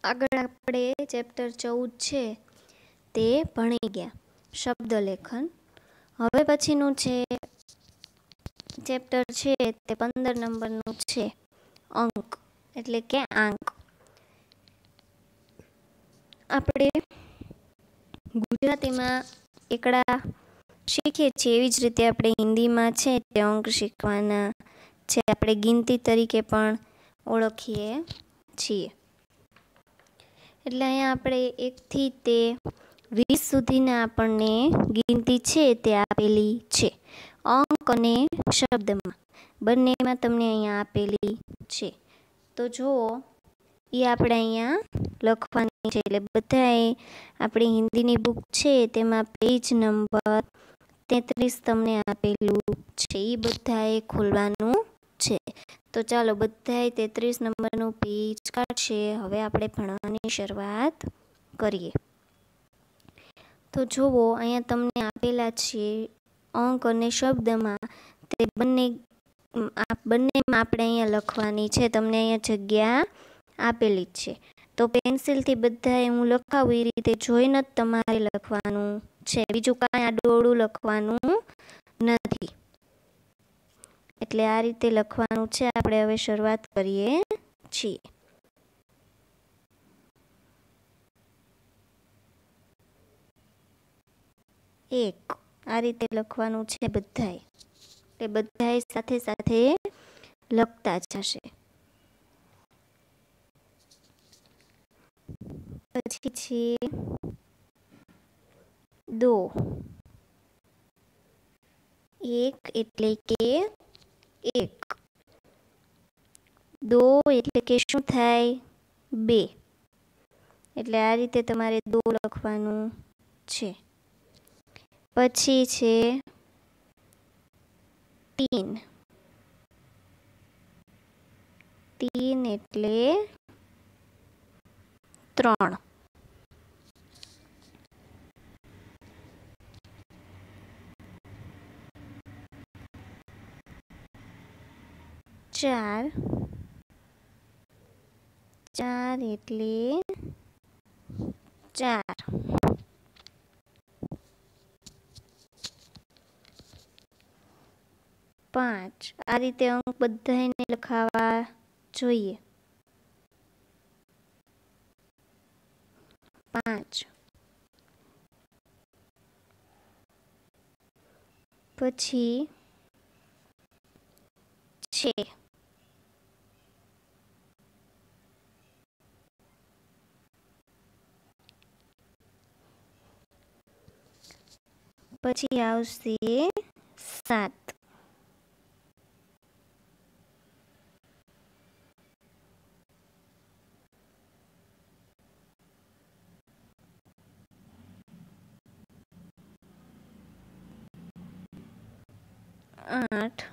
આગળ આપણે ચેપ્ટર 14 છે તે ભણી ગયા, શબ્દ લેખન. હવે પછીનું છે ચેપ્ટર છે તે 15 નંબરનું છે અંક, એટલે કે આંક. આપણે ગુજરાતીમાં એકડા શીખીએ છીએ એવી જ રીતે આપણે હિન્દીમાં છે તે અંક શીખવાના છે. આપણે ગિનતી તરીકે પણ ઓળખીએ છીએ. એટલે અહીંયા આપણે 1 થી તે 20 સુધીના આપણને ગિનતી છે તે આપેલી છે. અંક અને શબ્દમાં બંનેમાં તમને અહીંયા આપેલી છે. તો જુઓ, એ આપણે અહીંયા લખવાની છે. એટલે બધાએ આપણી હિન્દીની બુક છે તેમાં પેજ નંબર 33 તમને આપેલું છે. એ બધાએ ખોલવાનું છે. તો ચાલો બધાએ 33 નંબરનું પેજ કાઢશે. હવે આપણે ભણવાની શરૂઆત કરીએ. તો જુઓ, અહીંયા તમને આપેલા છે અંક અને શબ્દમાં, તે બંનેમાં આપણે અહીંયા લખવાની છે. તમને અહીંયા જગ્યા આપેલી જ છે. તો પેન્સિલથી બધાએ હું લખાવું એ રીતે જોઈને જ તમારે લખવાનું છે. બીજું કાંઈ આડું લખવાનું નથી. એટલે આ રીતે લખવાનું છે. આપણે હવે શરૂઆત કરીએ છીએ. એક, આ રીતે લખવાનું છે બધાએ. એટલે બધાએ સાથે સાથે લખતા જશે. પછી છે 2. 1 એટલે કે 1. 2 એટલે કે શું થાય? 2. એટલે આ રીતે તમારે 2 લખવાનું છે. પછી છે 3. 3 એટલે 3. 4. 4 એટલે 4. 5. આ રીતે અંક બધાને લખાવા જોઈએ. 5. પછી છે 7. આવશે 7. 8.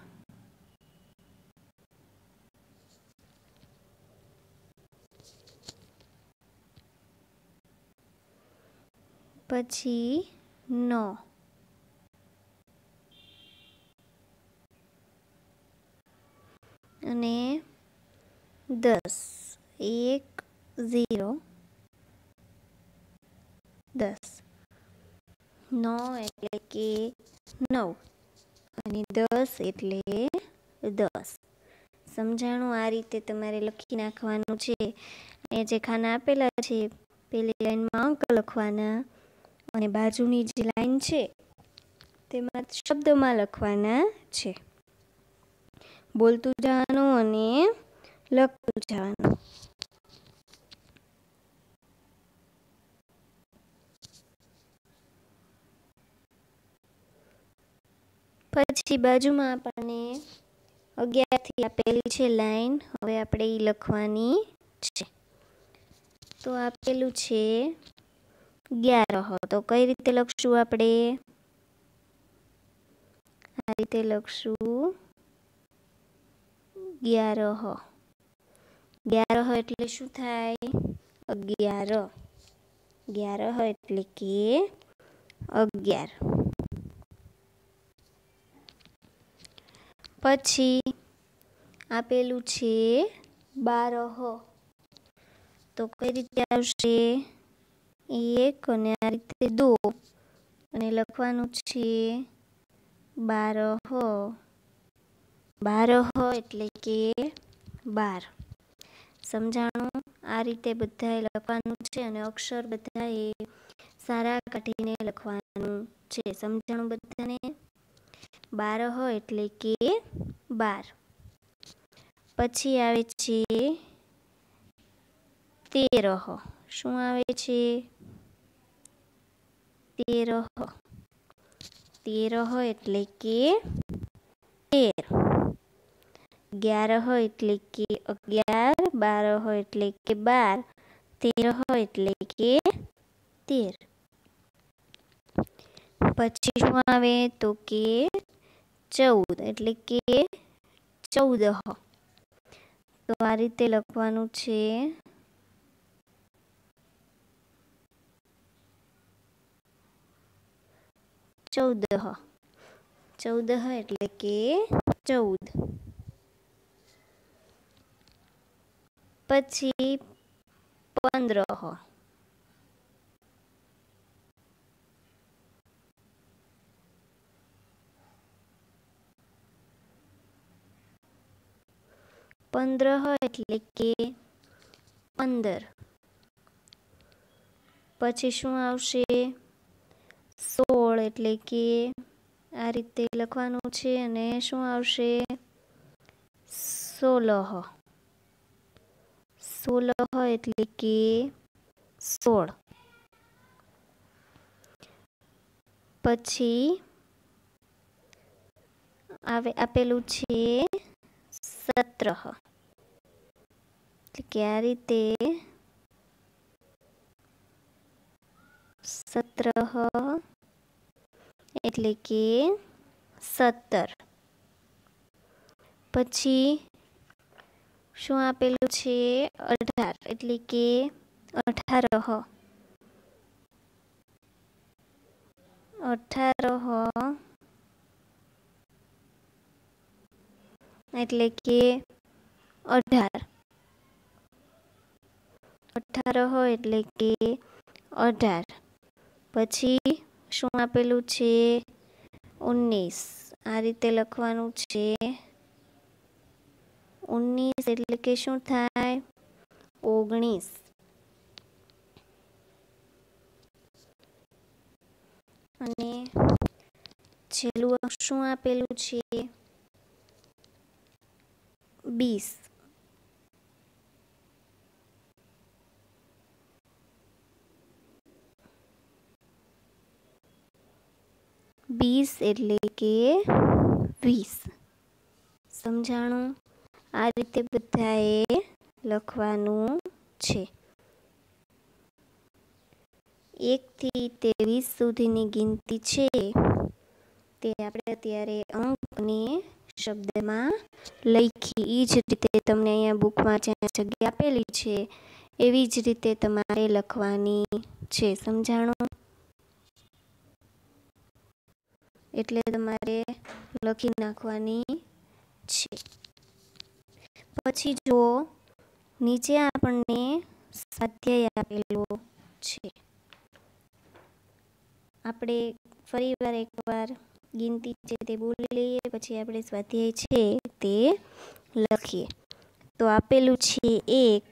પછી 9. અને 10. 1 0 10. 9 એટલે કે 9 અને 10 એટલે 10. સમજાણું? આ રીતે તમારે લખી નાખવાનું છે. એ જે ખાના આપેલા છે, પેલી લાઈનમાં અંક લખવાના અને બાજુની જે લાઈન છે તેમાં શબ્દમાં લખવાના છે. બોલતું જવાનું અને લખતું જવાનું. પછી બાજુમાં આપણને 11 થી આપેલી છે લાઈન. હવે આપણે એ લખવાની છે. તો આપેલું છે 11. તો કઈ રીતે લખશું આપણે? આ રીતે લખશું 11. 11 એટલે શું થાય? 11. 11 એટલે કે 11. પછી આપેલું છે 12. तो कई रीते आवशे 1 અને આ રીતે 2 અને લખવાનું છે 12 12 એટલે કે 12। સમજાણું? આ રીતે બધાએ લખવાનું છે અને અક્ષર બધાએ સારા કાઢીને લખવાનું છે। સમજાણું બધાને? 12 એટલે કે 12। પછી આવે છે 13। શું આવે છે? 13 13 એટલે કે 13। 11 એટલે કે 11, 12 એટલે કે 12, 13 એટલે કે 13। પછી શું આવે તો કે 14 એટલે કે 14। તો આ રીતે લખવાનું છે 14 14 એટલે કે 14। પછી 15 15 એટલે કે 15। પછી શું આવશે 16 એટલે કે આ રીતે લખવાનું છે અને શું આવશે 16 16 એટલે કે 16। પછી આપેલું છે 17 એટલે કે આ રીતે 17 એટલે કે 17। પછી શું આપેલું છે 18 એટલે કે 18 18 એટલે કે 18 18 એટલે કે 18। પછી શું આપેલું છે 19 આ રીતે લખવાનું છે 19 એટલે કે શું થાય 19। અને છેલ્લું શું આપેલું છે 20 20 એટલે કે 20। સમજાણું? આ રીતે બધાએ લખવાનું છે। 1 થી 23 સુધીની ગિનતી છે તે આપણે અત્યારે અંક અને શબ્દમાં લખી। એ જ રીતે તમને અહીંયા બુકમાં જ્યાં જગ્યા આપેલી છે એવી જ રીતે તમારે લખવાની છે। સમજાણું? એટલે તમારે લખી નાખવાની છે। પછી જો નીચે આપણને સ્વાધ્યાય આપેલો છે। આપણે ફરીવાર એકવાર ગિનતી છે તે બોલી લઈએ પછી આપણે સ્વાધ્યાય છે તે લખીએ। તો આપેલું છે 1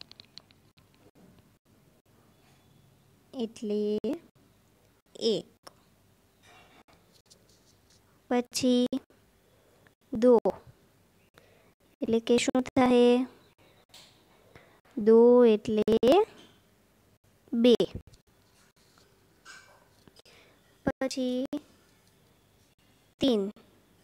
એટલે 1। પછી 2 એટલે કે શું થાય 2 એટલે 2। પછી 3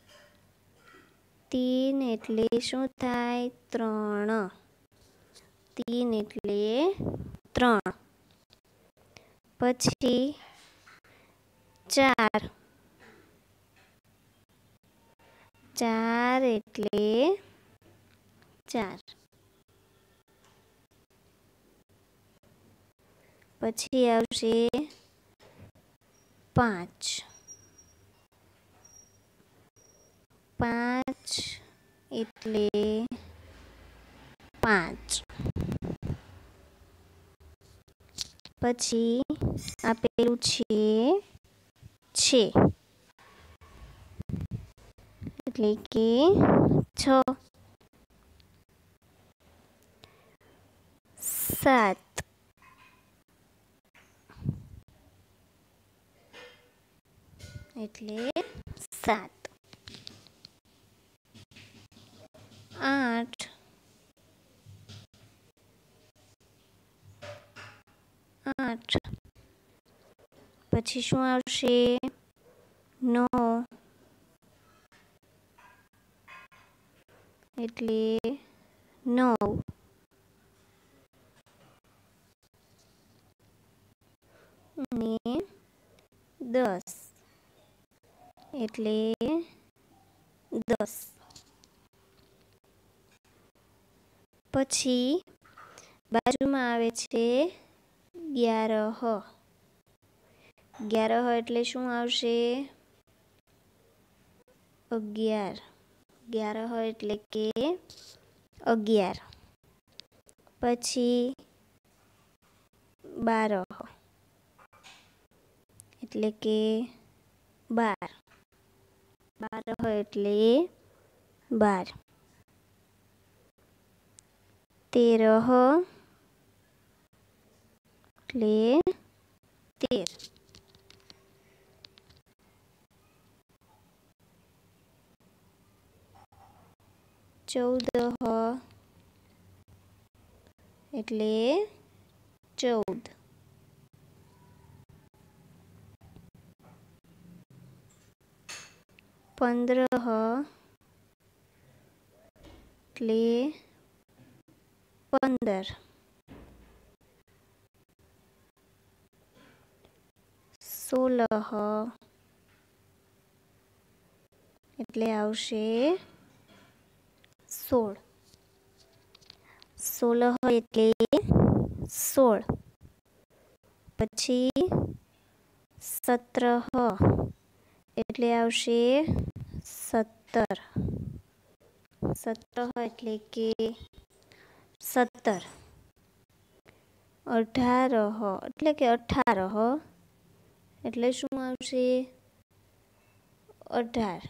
3 એટલે શું થાય 3 3 એટલે 3। પછી 4 4 એટલે 4। પછી આવશે 5 5 એટલે 5। પછી આપેલું છે એટલે કે 6, 7, એટલે 7, 8, 8, પછી શું આવશે 9 એટલે 9, અને 10 એટલે 10. પછી બાજુમાં આવે છે 11. 11 એટલે શું આવશે 11. 11 એટલે કે 11. પછી 12 એટલે કે 12. 12 એટલે 12. 13 એટલે 13. 14 એટલે 14. 15 એટલે 15. 16 એટલે આવશે 16. 16 એટલે 16. પછી 17 એટલે આવશે 17. 17 એટલે કે 17. 18 એટલે કે 18 એટલે શું આવશે 18.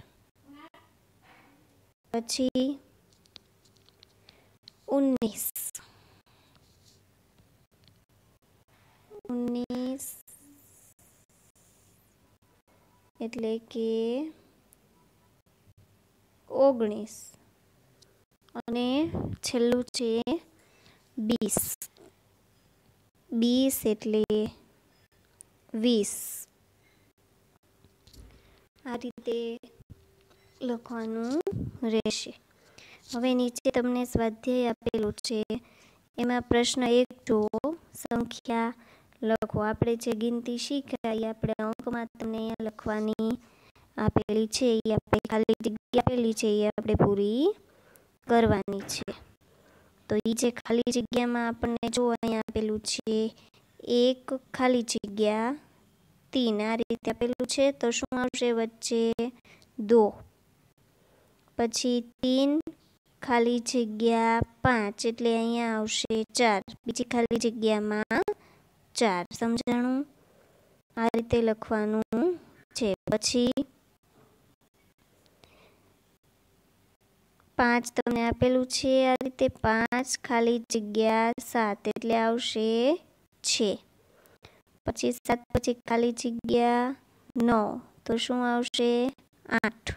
પછી 19. 19 એટલે કે 19. અને છેલ્લું છે 20. 20 એટલે 20. આ રીતે લખવાનું રહેશે. હવે નીચે તમને સ્વાધ્યાય આપેલું છે, એમાં પ્રશ્ન 1 જુઓ, સંખ્યા લખો. આપણે જે ગિનતી શીખ્યા એ આપણે અંકમાં તમને અહીંયા લખવાની આપેલી છે, એ આપણે ખાલી જગ્યા આપેલી છે એ આપણે પૂરી કરવાની છે. તો એ જે ખાલી જગ્યામાં આપણને જો અહીંયા આપેલું છે 1 ખાલી જગ્યા 3, આ રીતે આપેલું છે. તો શું આવશે વચ્ચે 2. પછી 3 ખાલી જગ્યા 5 એટલે અહીંયા આવશે 4, બીજી ખાલી જગ્યામાં 4. સમજાણું? આ રીતે લખવાનું છે. પછી 5 તમને આપેલું છે આ રીતે, 5 ખાલી જગ્યા 7 એટલે આવશે 6. પછી 7 પછી ખાલી જગ્યા 9 તો શું આવશે 8.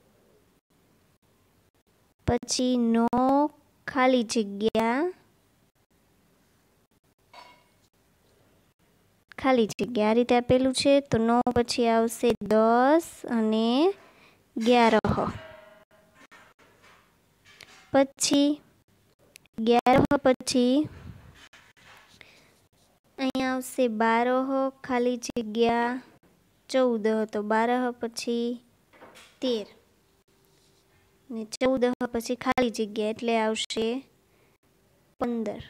પછી 9 ખાલી જગ્યા આ રીતે આપેલું છે. તો 9 પછી આવશે 10 અને 11. પછી 11 પછી અહીંયા આવશે 12 ખાલી જગ્યા 14, તો 12 પછી 13 ને 14 પછી ખાલી જગ્યા એટલે આવશે 15.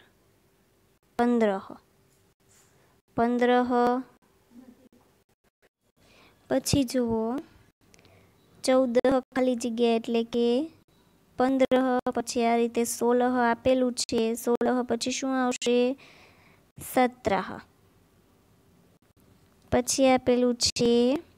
15 પછી જુઓ 14 ખાલી જગ્યા એટલે કે 15. પછી આ રીતે 16 આપેલું છે, 16 પછી શું આવશે 17. પછી આપેલું છે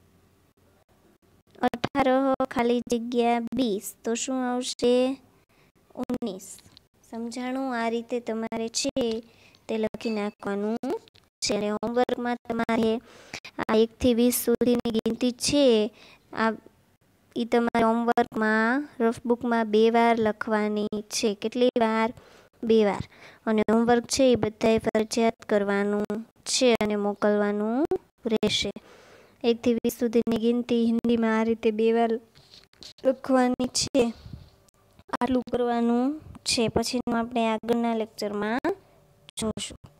18 ખાલી જગ્યા 20, તો શું આવશે 19. સમજાણું? આ રીતે તમારે છે તે લખી નાખવાનું છે. અને હોમવર્કમાં તમારે આ 1 થી 20 સુધીની ગિનતી છે એ તમારે હોમવર્કમાં રફબુકમાં 2 વાર લખવાની છે. કેટલી વાર? 2 વાર. અને હોમવર્ક છે એ બધાએ ફરજિયાત કરવાનું છે અને મોકલવાનું રહેશે. 1 થી 20 સુધીની ગિનતી હિન્દીમાં આ રીતે 2 વાર લખવાની છે. આટલું કરવાનું છે. પછીનું આપણે આગળના લેક્ચરમાં જોશું.